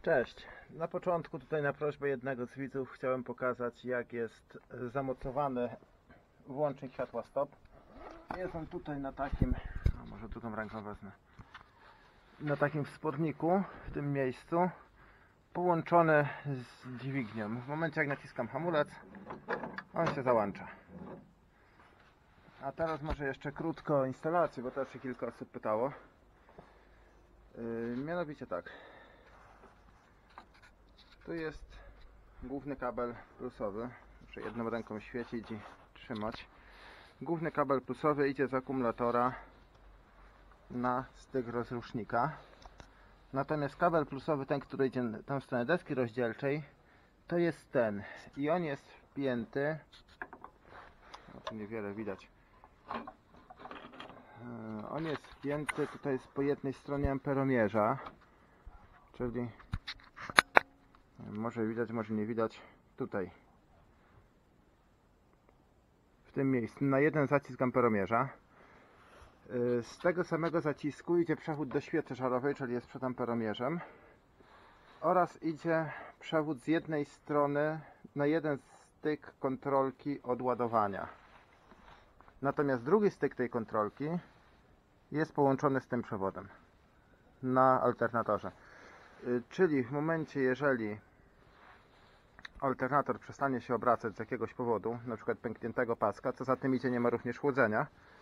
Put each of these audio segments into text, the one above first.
Cześć. Na początku tutaj na prośbę jednego z widzów chciałem pokazać, jak jest zamocowany włącznik światła stop. Jest on tutaj na takim, może drugą ręką wezmę, na takim wsporniku w tym miejscu, połączony z dźwignią. W momencie jak naciskam hamulec, on się załącza. A teraz może jeszcze krótko o instalacji, bo też się kilka osób pytało. Mianowicie tak. Tu jest główny kabel plusowy. Muszę jedną ręką świecić i trzymać. Główny kabel plusowy idzie z akumulatora na styk rozrusznika. Natomiast kabel plusowy, ten, który idzie na tą stronę deski rozdzielczej, to jest ten. I on jest wpięty. No, tu niewiele widać. On jest wpięty tutaj po jednej stronie amperomierza, czyli może widać, może nie widać, tutaj w tym miejscu, na jeden zacisk amperomierza. Z tego samego zacisku idzie przewód do świecy żarowej, czyli jest przed amperomierzem, oraz idzie przewód z jednej strony na jeden styk kontrolki od ładowania. Natomiast drugi styk tej kontrolki jest połączony z tym przewodem na alternatorze. Czyli w momencie, jeżeli alternator przestanie się obracać z jakiegoś powodu, na przykład pękniętego paska, co za tym idzie, nie ma również chłodzenia,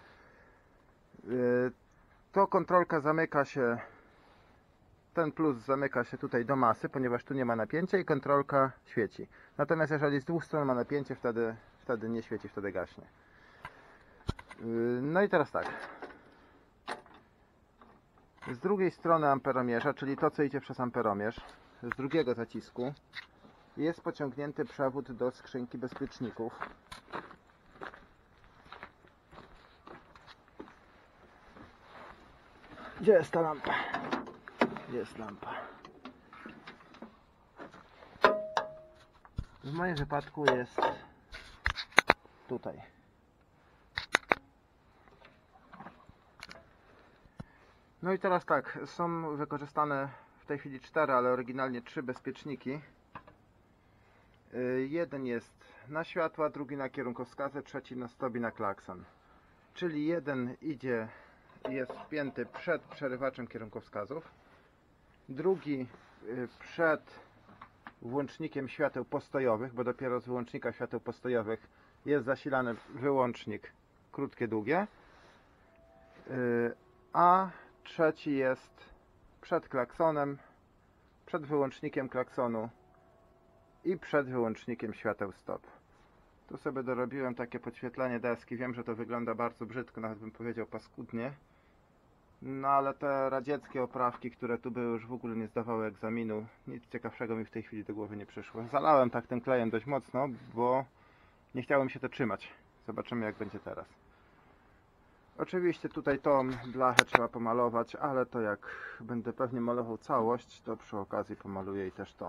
to kontrolka zamyka się, ten plus zamyka się tutaj do masy, ponieważ tu nie ma napięcia i kontrolka świeci. Natomiast jeżeli z dwóch stron ma napięcie, wtedy nie świeci, wtedy gaśnie. No i teraz tak. Z drugiej strony amperomierza, czyli to, co idzie przez amperomierz, z drugiego zacisku, jest pociągnięty przewód do skrzynki bezpieczników. Gdzie jest ta lampa? Jest lampa. W moim wypadku jest tutaj. No i teraz tak, są wykorzystane w tej chwili 4, ale oryginalnie 3 bezpieczniki. Jeden jest na światła, drugi na kierunkowskazy, trzeci na stop i na klakson. Czyli jeden jest wpięty przed przerywaczem kierunkowskazów, drugi przed włącznikiem świateł postojowych, bo dopiero z wyłącznika świateł postojowych jest zasilany wyłącznik krótkie, długie, a trzeci jest przed klaksonem, przed wyłącznikiem klaksonu i przed wyłącznikiem świateł stop. Tu sobie dorobiłem takie podświetlenie deski. Wiem, że to wygląda bardzo brzydko, nawet bym powiedział paskudnie. No ale te radzieckie oprawki, które tu były, już w ogóle nie zdawały egzaminu. Nic ciekawszego mi w tej chwili do głowy nie przyszło. Zalałem tak tym klejem dość mocno, bo nie chciałem się to trzymać. Zobaczymy, jak będzie teraz. Oczywiście tutaj tą blachę trzeba pomalować, ale to jak będę pewnie malował całość, to przy okazji pomaluję i też to.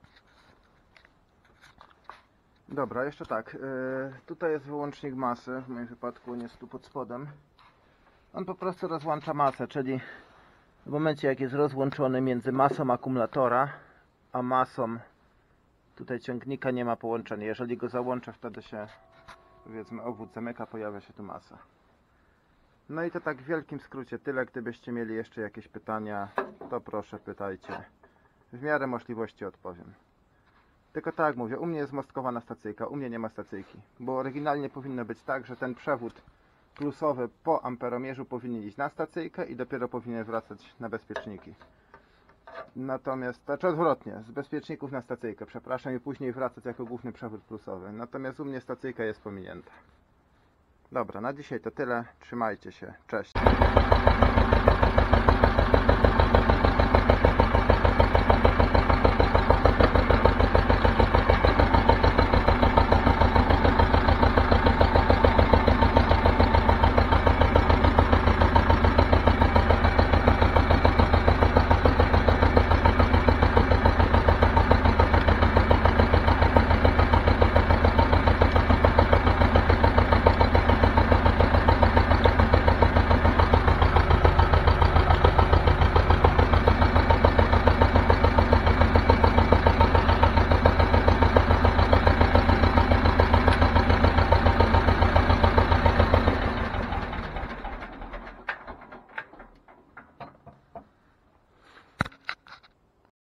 Dobra, jeszcze tak, tutaj jest wyłącznik masy, w moim wypadku on jest tu pod spodem. On po prostu rozłącza masę, czyli w momencie jak jest rozłączony między masą akumulatora a masą tutaj ciągnika, nie ma połączenia. Jeżeli go załączę, wtedy się, powiedzmy, obwód zamyka, pojawia się tu masa. No i to tak w wielkim skrócie tyle. Gdybyście mieli jeszcze jakieś pytania, to proszę pytajcie. W miarę możliwości odpowiem. Tylko tak jak mówię, u mnie jest mostkowana stacyjka, u mnie nie ma stacyjki. Bo oryginalnie powinno być tak, że ten przewód plusowy po amperomierzu powinien iść na stacyjkę i dopiero powinien wracać na bezpieczniki. Natomiast, znaczy odwrotnie, z bezpieczników na stacyjkę, przepraszam, i później wracać jako główny przewód plusowy. Natomiast u mnie stacyjka jest pominięta. Dobra, na dzisiaj to tyle. Trzymajcie się. Cześć.